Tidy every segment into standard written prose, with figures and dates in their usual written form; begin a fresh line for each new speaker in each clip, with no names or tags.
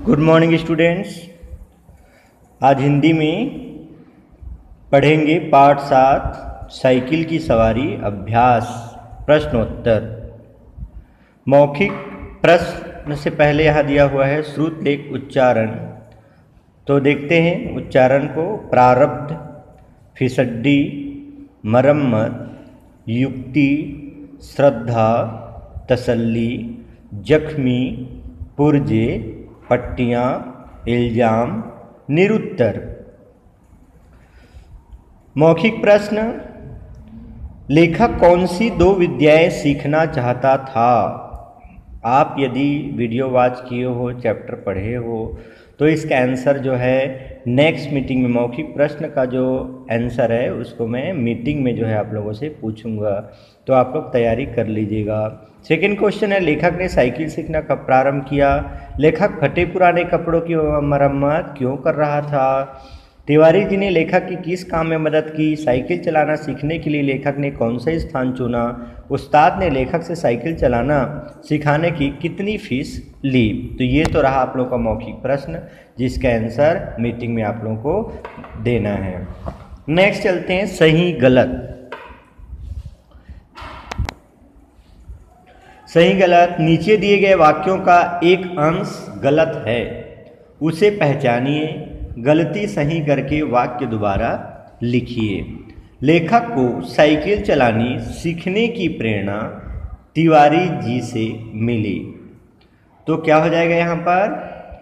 Good morning students. आज हिंदी में पढ़ेंगे पाठ 7 साइकिल की सवारी अभ्यास प्रश्नोत्तर। मौखिक प्रश्न से पहले यहाँ दिया हुआ है श्रुत लेख उच्चारण। तो देखते हैं उच्चारण को। प्रारब्ध, फिसड्डी, मरम्मत, युक्ति, श्रद्धा, तसल्ली, जख्मी, पुर्जे, पट्टियाँ, इल्जाम, निरुत्तर। मौखिक प्रश्न, लेखक कौन सी 2 विद्याएं सीखना चाहता था? आप यदि वीडियो वॉच किए हो, चैप्टर पढ़े हो, तो इसका आंसर जो है नेक्स्ट मीटिंग में, मौखिक प्रश्न का जो आंसर है उसको मैं मीटिंग में जो है आप लोगों से पूछूंगा, तो आप लोग तैयारी कर लीजिएगा। सेकंड क्वेश्चन है, लेखक ने साइकिल सीखना कब प्रारंभ किया? लेखक फटे पुराने कपड़ों की मरम्मत क्यों कर रहा था? तिवारी जी ने लेखक की किस काम में मदद की? साइकिल चलाना सीखने के लिए लेखक ने कौन सा स्थान चुना? उस्ताद ने लेखक से साइकिल चलाना सिखाने की कितनी फीस ली? तो ये तो रहा आप लोगों का मौखिक प्रश्न, जिसका आंसर मीटिंग में आप लोगों को देना है। नेक्स्ट चलते हैं सही गलत। सही गलत, नीचे दिए गए वाक्यों का एक अंश गलत है, उसे पहचानिए, गलती सही करके वाक्य दोबारा लिखिए। लेखक को साइकिल चलानी सीखने की प्रेरणा तिवारी जी से मिली। तो क्या हो जाएगा यहाँ पर?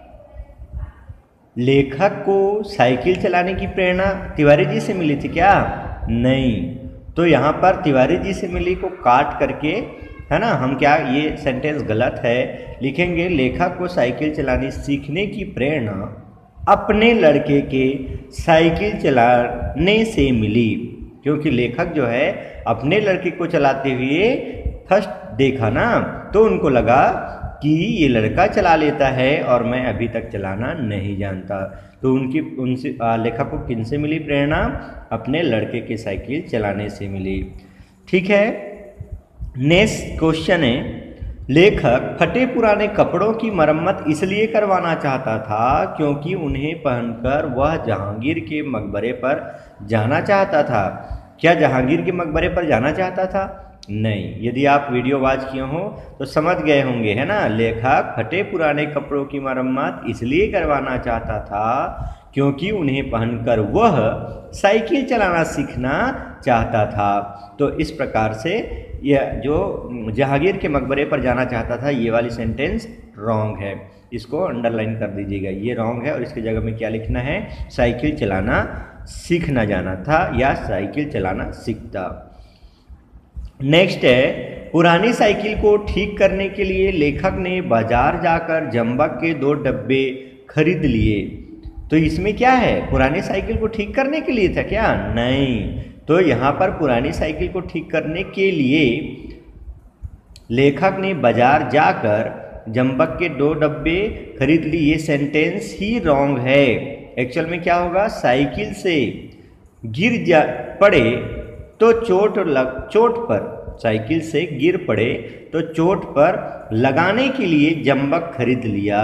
लेखक को साइकिल चलाने की प्रेरणा तिवारी जी से मिली थी क्या? नहीं। तो यहाँ पर तिवारी जी से मिली को काट करके, है ना, हम क्या, ये सेंटेंस गलत है, लिखेंगे लेखक को साइकिल चलानी सीखने की प्रेरणा अपने लड़के के साइकिल चलाने से मिली। क्योंकि लेखक जो है अपने लड़के को चलाते हुए फर्स्ट देखा ना, तो उनको लगा कि ये लड़का चला लेता है और मैं अभी तक चलाना नहीं जानता। तो उनसे लेखक को किन से मिली प्रेरणा? अपने लड़के के साइकिल चलाने से मिली। ठीक है। नेक्स्ट क्वेश्चन है, लेखक फटे पुराने कपड़ों की मरम्मत इसलिए करवाना चाहता था क्योंकि उन्हें पहनकर वह जहांगीर के मकबरे पर जाना चाहता था। क्या जहांगीर के मकबरे पर जाना चाहता था? नहीं। यदि आप वीडियो वॉच किए हो तो समझ गए होंगे, है ना। लेखक फटे पुराने कपड़ों की मरम्मत इसलिए करवाना चाहता था क्योंकि उन्हें पहनकर वह साइकिल चलाना सीखना चाहता था। तो इस प्रकार से यह जो जहांगीर के मकबरे पर जाना चाहता था, ये वाली सेंटेंस रॉन्ग है, इसको अंडरलाइन कर दीजिएगा, ये रॉन्ग है। और इसकी जगह में क्या लिखना है? साइकिल चलाना सीखना जाना था या साइकिल चलाना सीखता। नेक्स्ट है, पुरानी साइकिल को ठीक करने के लिए लेखक ने बाजार जाकर जंबक के 2 डब्बे खरीद लिए। तो इसमें क्या है? पुरानी साइकिल को ठीक करने के लिए था क्या? नहीं। तो यहाँ पर पुरानी साइकिल को ठीक करने के लिए लेखक ने बाजार जाकर जंबक के 2 डब्बे खरीद लिए, ये सेंटेंस ही रॉन्ग है। एक्चुअल में क्या होगा? साइकिल से गिर पड़े तो चोट पर, साइकिल से गिर पड़े तो चोट पर लगाने के लिए जंबक खरीद लिया।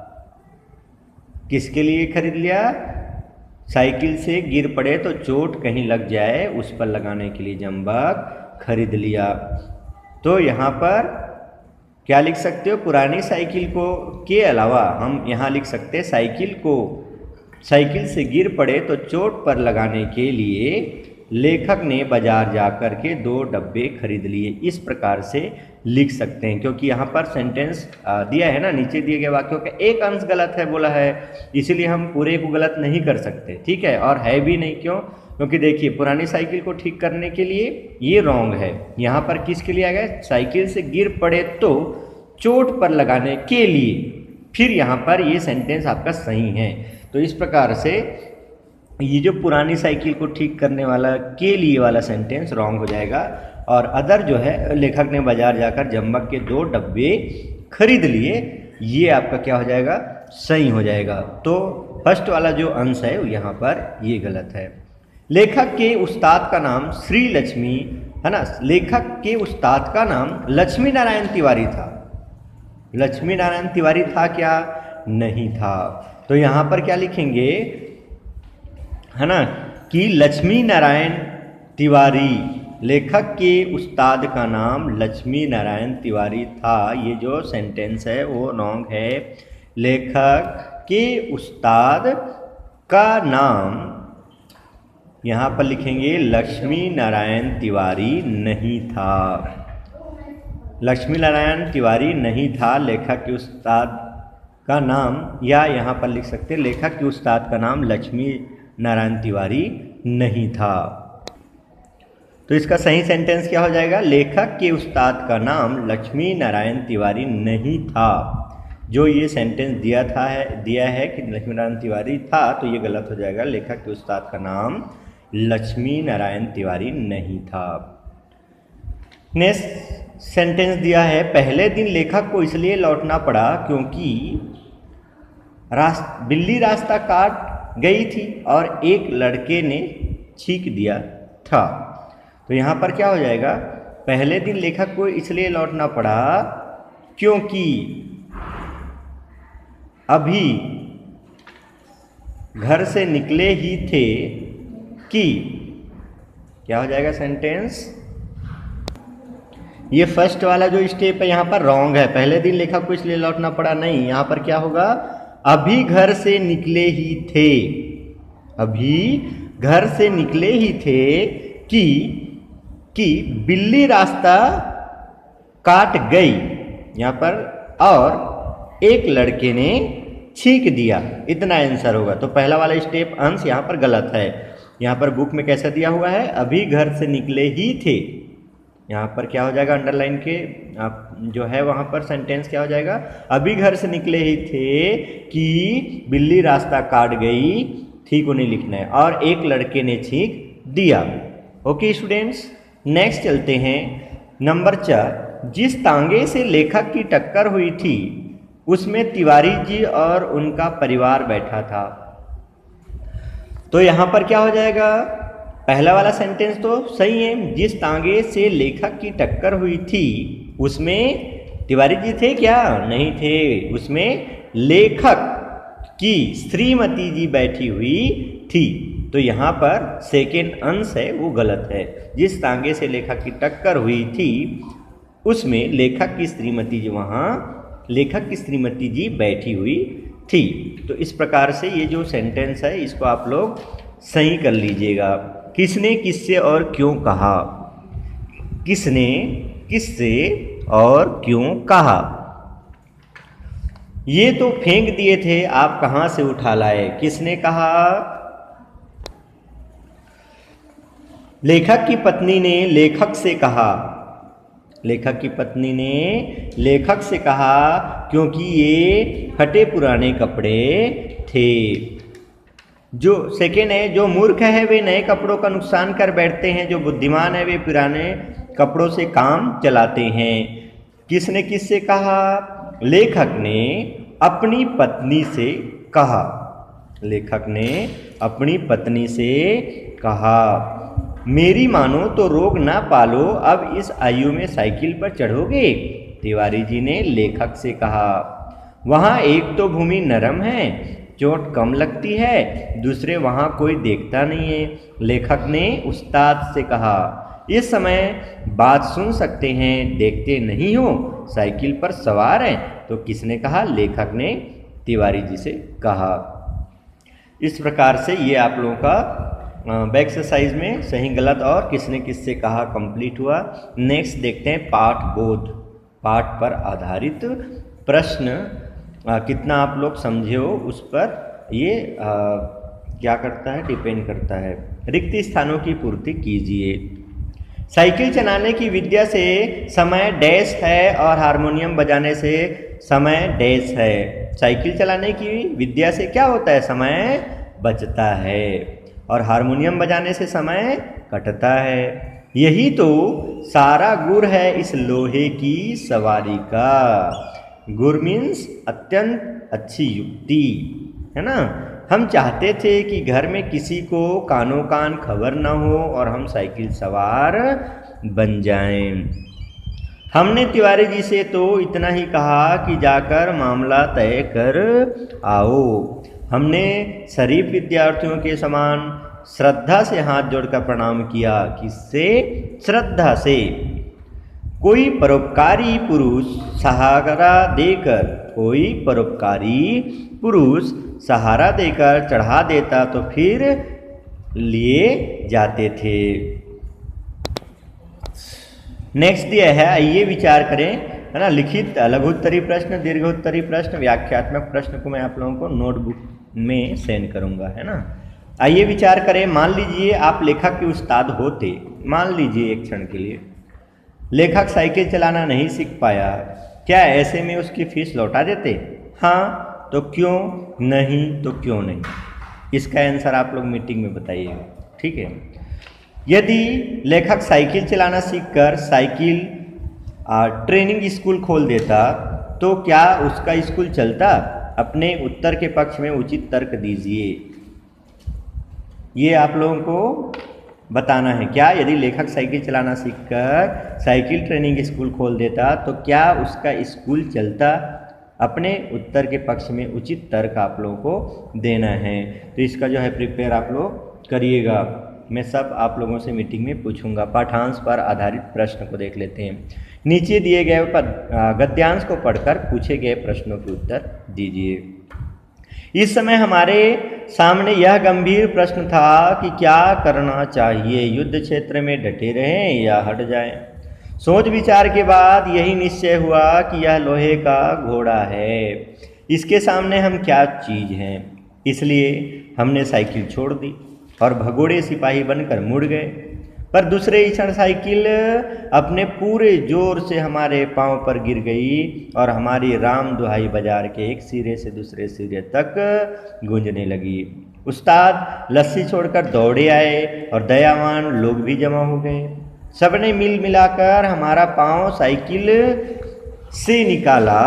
किसके लिए खरीद लिया? साइकिल से गिर पड़े तो चोट कहीं लग जाए, उस पर लगाने के लिए जंबक खरीद लिया। तो यहाँ पर क्या लिख सकते हो? पुरानी साइकिल को के अलावा हम यहाँ लिख सकते हैं साइकिल से गिर पड़े तो चोट पर लगाने के लिए लेखक ने बाजार जाकर के 2 डब्बे खरीद लिए। इस प्रकार से लिख सकते हैं, क्योंकि यहाँ पर सेंटेंस दिया है ना, नीचे दिए गए वाक्यों का एक अंश गलत है बोला है, इसीलिए हम पूरे को गलत नहीं कर सकते। ठीक है, और है भी नहीं। क्यों? क्योंकि देखिए पुरानी साइकिल को ठीक करने के लिए ये रॉन्ग है। यहाँ पर किसके लिए आ गया? साइकिल से गिर पड़े तो चोट पर लगाने के लिए, फिर यहाँ पर ये सेंटेंस आपका सही है। तो इस प्रकार से ये जो पुरानी साइकिल को ठीक करने वाला के लिए वाला सेंटेंस रॉन्ग हो जाएगा, और अदर जो है लेखक ने बाजार जाकर जंबक के 2 डब्बे खरीद लिए, ये आपका क्या हो जाएगा? सही हो जाएगा। तो फर्स्ट वाला जो अंश है यहाँ पर ये गलत है। लेखक के उस्ताद का नाम श्री लक्ष्मी, है ना, लेखक के उस्ताद का नाम लक्ष्मी नारायण तिवारी था। लक्ष्मी नारायण तिवारी था क्या? नहीं था। तो यहाँ पर क्या लिखेंगे, है ना, कि लक्ष्मी नारायण तिवारी, लेखक के उस्ताद का नाम लक्ष्मी नारायण तिवारी था। ये जो सेंटेंस है वो रॉन्ग है। लेखक के उस्ताद का नाम यहाँ पर लिखेंगे लक्ष्मी नारायण तिवारी नहीं था। लक्ष्मी नारायण तिवारी नहीं था, लेखक के उस्ताद का नाम, या यहाँ पर लिख सकते हैं लेखक के उस्ताद का नाम लक्ष्मी नारायण तिवारी नहीं था। तो इसका सही सेंटेंस क्या हो जाएगा, लेखक के उस्ताद का नाम लक्ष्मी नारायण तिवारी नहीं था। जो ये सेंटेंस दिया है कि लक्ष्मी नारायण तिवारी था, तो ये गलत हो जाएगा। लेखक के उस्ताद का नाम लक्ष्मी नारायण तिवारी नहीं था। नेक्स्ट सेंटेंस दिया है, पहले दिन लेखक को इसलिए लौटना पड़ा क्योंकि बिल्ली रास्ता काट गई थी और एक लड़के ने छींक दिया था। तो यहाँ पर क्या हो जाएगा, पहले दिन लेखक को इसलिए लौटना पड़ा क्योंकि अभी घर से निकले ही थे कि, क्या हो जाएगा सेंटेंस, ये फर्स्ट वाला जो स्टेप है यहाँ पर रॉन्ग है। पहले दिन लेखक को इसलिए लौटना पड़ा नहीं, यहाँ पर क्या होगा, अभी घर से निकले ही थे, अभी घर से निकले ही थे कि बिल्ली रास्ता काट गई, यहाँ पर, और एक लड़के ने छींक दिया, इतना आंसर होगा। तो पहला वाला स्टेप अंश यहाँ पर गलत है। यहाँ पर बुक में कैसा दिया हुआ है, अभी घर से निकले ही थे, यहाँ पर क्या हो जाएगा, अंडरलाइन के आप जो है वहाँ पर सेंटेंस क्या हो जाएगा, अभी घर से निकले ही थे कि बिल्ली रास्ता काट गई, ठीक को नहीं लिखना है, और एक लड़के ने छींक दिया। ओके स्टूडेंट्स, नेक्स्ट चलते हैं। नंबर 4, जिस तांगे से लेखक की टक्कर हुई थी उसमें तिवारी जी और उनका परिवार बैठा था। तो यहाँ पर क्या हो जाएगा, पहला वाला सेंटेंस तो सही है, जिस तांगे से लेखक की टक्कर हुई थी उसमें तिवारी जी थे क्या, नहीं थे, उसमें लेखक की श्रीमती जी बैठी हुई थी। तो यहाँ पर सेकेंड अंश है वो गलत है। जिस तांगे से लेखक की टक्कर हुई थी उसमें लेखक की श्रीमती जी, वहाँ लेखक की श्रीमती जी बैठी हुई थी। तो इस प्रकार से ये जो सेंटेंस है इसको आप लोग सही कर लीजिएगा। किसने किससे और क्यों कहा, किसने किससे और क्यों कहा, ये तो फेंक दिए थे, आप कहां से उठा लाए। किसने कहा, लेखक की पत्नी ने लेखक से कहा, लेखक की पत्नी ने लेखक से कहा क्योंकि ये फटे पुराने कपड़े थे। जो सेकेंड है, जो मूर्ख है वे नए कपड़ों का नुकसान कर बैठते हैं, जो बुद्धिमान है वे पुराने कपड़ों से काम चलाते हैं। किसने किससे कहा, लेखक ने अपनी पत्नी से कहा, लेखक ने अपनी पत्नी से कहा, मेरी मानो तो रोग ना पालो, अब इस आयु में साइकिल पर चढ़ोगे, तिवारी जी ने लेखक से कहा। वहाँ एक तो भूमि नरम है, चोट कम लगती है, दूसरे वहाँ कोई देखता नहीं है, लेखक ने उस्ताद से कहा। इस समय बात सुन सकते हैं, देखते नहीं हो, साइकिल पर सवार हैं। तो किसने कहा, लेखक ने तिवारी जी से कहा। इस प्रकार से ये आप लोगों का बैक एक्सरसाइज में सही गलत और किसने किससे कहा कंप्लीट हुआ। नेक्स्ट देखते हैं पाठ बोध, पाठ पर आधारित प्रश्न कितना आप लोग समझे हो उस पर ये क्या करता है, डिपेंड करता है। रिक्त स्थानों की पूर्ति कीजिए। साइकिल चलाने की विद्या से समय डैश है और हारमोनियम बजाने से समय डैश है। साइकिल चलाने की विद्या से क्या होता है, समय बचता है, और हारमोनियम बजाने से समय कटता है। यही तो सारा गुर है इस लोहे की सवारी का। गुर मीन्स अत्यंत अच्छी युक्ति, है ना। हम चाहते थे कि घर में किसी को कानो कान खबर न हो और हम साइकिल सवार बन जाएं। हमने तिवारी जी से तो इतना ही कहा कि जाकर मामला तय कर आओ। हमने शरीफ विद्यार्थियों के समान श्रद्धा से हाथ जोड़कर प्रणाम किया। किससे? श्रद्धा से। कोई परोपकारी पुरुष सहारा देकर, कोई परोपकारी पुरुष सहारा देकर चढ़ा देता तो फिर लिए जाते थे। नेक्स्ट दिया है, आइए विचार करें, है ना। लिखित लघुत्तरी प्रश्न, दीर्घोत्तरी प्रश्न, व्याख्यात्मक प्रश्न को मैं आप लोगों को नोटबुक में सेंड करूंगा, है ना। आइए विचार करें। मान लीजिए आप लेखक के उस्ताद होते, मान लीजिए एक क्षण के लिए, लेखक साइकिल चलाना नहीं सीख पाया, क्या ऐसे में उसकी फीस लौटा देते? हाँ तो क्यों नहीं, तो क्यों नहीं, इसका आंसर आप लोग मीटिंग में बताइएगा, ठीक है। यदि लेखक साइकिल चलाना सीखकर साइकिल ट्रेनिंग स्कूल खोल देता तो क्या उसका स्कूल चलता? अपने उत्तर के पक्ष में उचित तर्क दीजिए। ये आप लोगों को बताना है। क्या यदि लेखक साइकिल चलाना सीखकर साइकिल ट्रेनिंग स्कूल खोल देता तो क्या उसका स्कूल चलता? अपने उत्तर के पक्ष में उचित तर्क आप लोगों को देना है। तो इसका जो है प्रिपेयर आप लोग करिएगा। मैं सब आप लोगों से मीटिंग में पूछूंगा। पाठांश पर आधारित प्रश्न को देख लेते हैं। नीचे दिए गए गद्यांश को पढ़कर पूछे गए प्रश्नों के उत्तर दीजिए। इस समय हमारे सामने यह गंभीर प्रश्न था कि क्या करना चाहिए, युद्ध क्षेत्र में डटे रहें या हट जाएं। सोच विचार के बाद यही निश्चय हुआ कि यह लोहे का घोड़ा है, इसके सामने हम क्या चीज़ हैं। इसलिए हमने साइकिल छोड़ दी और भगोड़े सिपाही बनकर मुड़ गए। पर दूसरे ही क्षण साइकिल अपने पूरे जोर से हमारे पांव पर गिर गई और हमारी राम दुहाई बाजार के एक सिरे से दूसरे सिरे तक गूंजने लगी। उस्ताद लस्सी छोड़कर दौड़े आए और दयावान लोग भी जमा हो गए। सबने मिल मिलाकर हमारा पांव साइकिल से निकाला।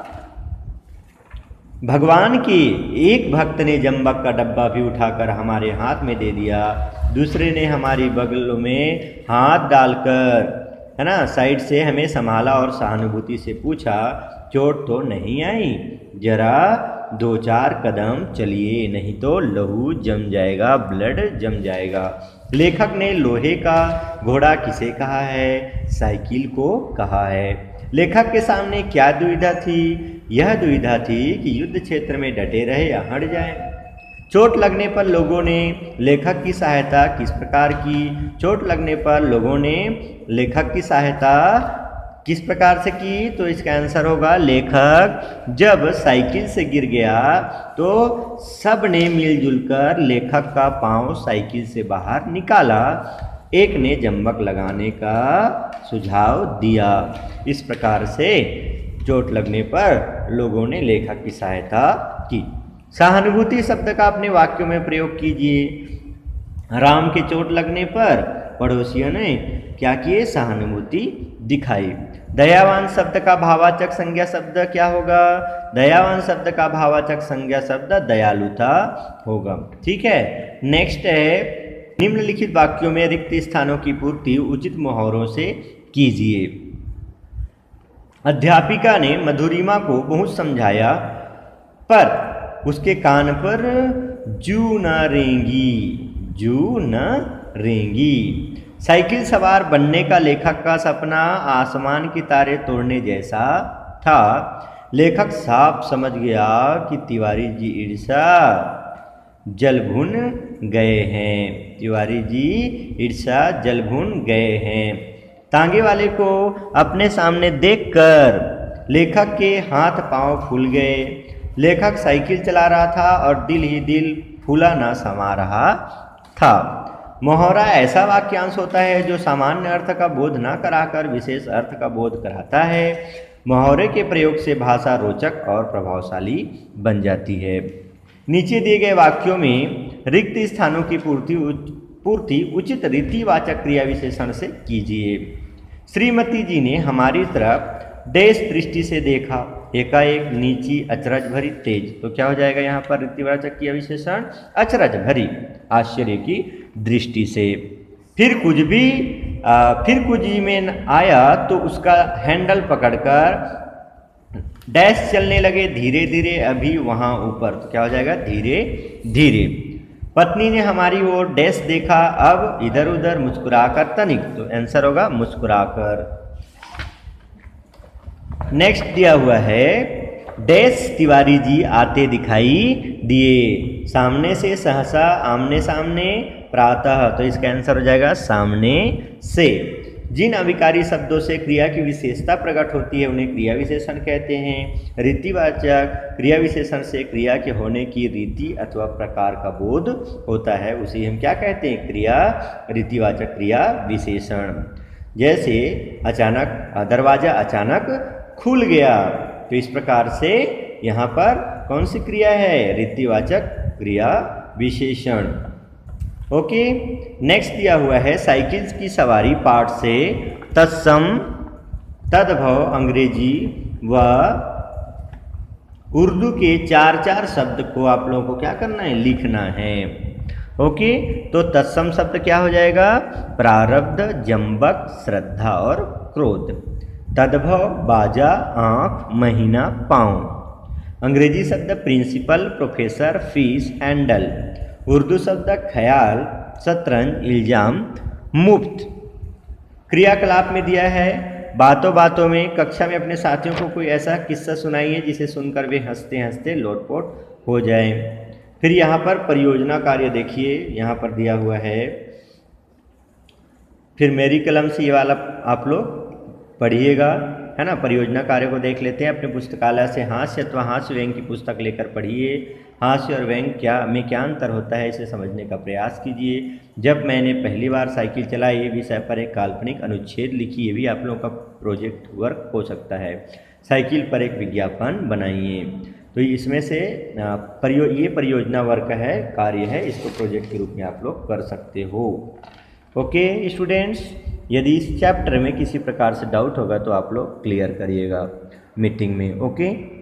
भगवान के एक भक्त ने जंबक का डब्बा भी उठाकर हमारे हाथ में दे दिया। दूसरे ने हमारी बगल में हाथ डालकर, है ना, साइड से हमें संभाला और सहानुभूति से पूछा, चोट तो नहीं आई? जरा 2-4 कदम चलिए, नहीं तो लहू जम जाएगा, ब्लड जम जाएगा। लेखक ने लोहे का घोड़ा किसे कहा है? साइकिल को कहा है। लेखक के सामने क्या दुविधा थी? यह दुविधा थी कि युद्ध क्षेत्र में डटे रहे या हट जाए। चोट लगने पर लोगों ने लेखक की सहायता किस प्रकार की? चोट लगने पर लोगों ने लेखक की सहायता किस प्रकार से की? तो इसका आंसर होगा, लेखक जब साइकिल से गिर गया तो सब ने मिलजुल कर लेखक का पांव साइकिल से बाहर निकाला। एक ने जंबक लगाने का सुझाव दिया। इस प्रकार से चोट लगने पर लोगों ने लेखक की सहायता की। सहानुभूति शब्द का अपने वाक्यों में प्रयोग कीजिए। राम के चोट लगने पर पड़ोसियों ने क्या किए? सहानुभूति दिखाई। दयावान शब्द का भावाचक संज्ञा शब्द क्या होगा? दयावान शब्द का भावाचक संज्ञा शब्द दयालुता होगा। ठीक है। नेक्स्ट है, निम्नलिखित वाक्यों में रिक्त स्थानों की पूर्ति उचित मुहावरों से कीजिए। अध्यापिका ने मधुरिमा को बहुत समझाया पर उसके कान पर जू न रेंगी, जू न रेंगी। साइकिल सवार बनने का लेखक का सपना आसमान की तारे तोड़ने जैसा था। लेखक साफ समझ गया कि तिवारी जी ईर्ष्या जलभुन गए हैं। तिवारी जी ईर्ष्या जलभुन गए हैं। तांगे वाले को अपने सामने देखकर लेखक के हाथ पांव फूल गए। लेखक साइकिल चला रहा था और दिल ही दिल फूला ना समा रहा था। मुहावरा ऐसा वाक्यांश होता है जो सामान्य अर्थ का बोध न कराकर विशेष अर्थ का बोध कराता है। मुहावरे के प्रयोग से भाषा रोचक और प्रभावशाली बन जाती है। नीचे दिए गए वाक्यों में रिक्त स्थानों की पूर्ति उचित रीतिवाचक क्रिया विशेषण से कीजिए। श्रीमती जी ने हमारी तरफ देश दृष्टि से देखा, एकाएक नीची अचरज भरी तेज। तो क्या हो जाएगा यहाँ पर रीतिवाचक क्रिया विशेषण? अचरज भरी, आश्चर्य की दृष्टि से। फिर कुछ भी फिर कुछ जी में आया तो उसका हैंडल पकड़कर डैश चलने लगे धीरे धीरे, अभी वहां ऊपर, तो क्या हो जाएगा धीरे धीरे। पत्नी ने हमारी ओर डैश देखा, अब इधर उधर मुस्कुराकर तनिक, तो आंसर होगा मुस्कुराकर। नेक्स्ट दिया हुआ है डैश तिवारी जी आते दिखाई दिए, सामने से सहसा आमने सामने प्रातः, तो इसका आंसर हो जाएगा सामने से। जिन अविकारी शब्दों से क्रिया की विशेषता प्रकट होती है उन्हें क्रिया विशेषण कहते हैं। रीतिवाचक क्रिया विशेषण से क्रिया के होने की रीति अथवा प्रकार का बोध होता है, उसे हम क्या कहते हैं, क्रिया रीतिवाचक क्रिया विशेषण। जैसे अचानक दरवाजा अचानक खुल गया, तो इस प्रकार से यहाँ पर कौन सी क्रिया है, रीतिवाचक क्रिया विशेषण। ओके, नेक्स्ट दिया हुआ है साइकिल की सवारी पाठ से तत्सम तद्भव अंग्रेजी व उर्दू के 4 शब्द को आप लोगों को क्या करना है, लिखना है। ओके, तो तत्सम शब्द क्या हो जाएगा, प्रारब्ध, जंबक, श्रद्धा और क्रोध। तद्भव बाजा, आंख, महीना, पाँव। अंग्रेजी शब्द principal, professor, fees, handle. Urdu शब्द ख्याल, शतरंज, इल्जाम, मुफ्त। क्रियाकलाप में दिया है बातों बातों में कक्षा में अपने साथियों को कोई ऐसा किस्सा सुनाइए जिसे सुनकर वे हंसते हंसते लोटपोट हो जाएं। फिर यहाँ पर परियोजना कार्य देखिए, यहाँ पर दिया हुआ है। फिर मेरी कलम से ये वाला आप लोग पढ़िएगा, है ना। परियोजना कार्य को देख लेते हैं अपने पुस्तकालय से। हास्य अथवा हास्य व्यंग्य की पुस्तक लेकर पढ़िए। हास्य और व्यंग्य क्या अंतर होता है, इसे समझने का प्रयास कीजिए। जब मैंने पहली बार साइकिल चलाई विषय पर एक काल्पनिक अनुच्छेद लिखी, ये भी आप लोगों का प्रोजेक्ट वर्क हो सकता है। साइकिल पर एक विज्ञापन बनाइए। तो इसमें से ये परियोजना वर्क है, कार्य है, इसको प्रोजेक्ट के रूप में आप लोग कर सकते हो। ओके स्टूडेंट्स, यदि इस चैप्टर में किसी प्रकार से डाउट होगा तो आप लोग क्लियर करिएगा मीटिंग में। ओके।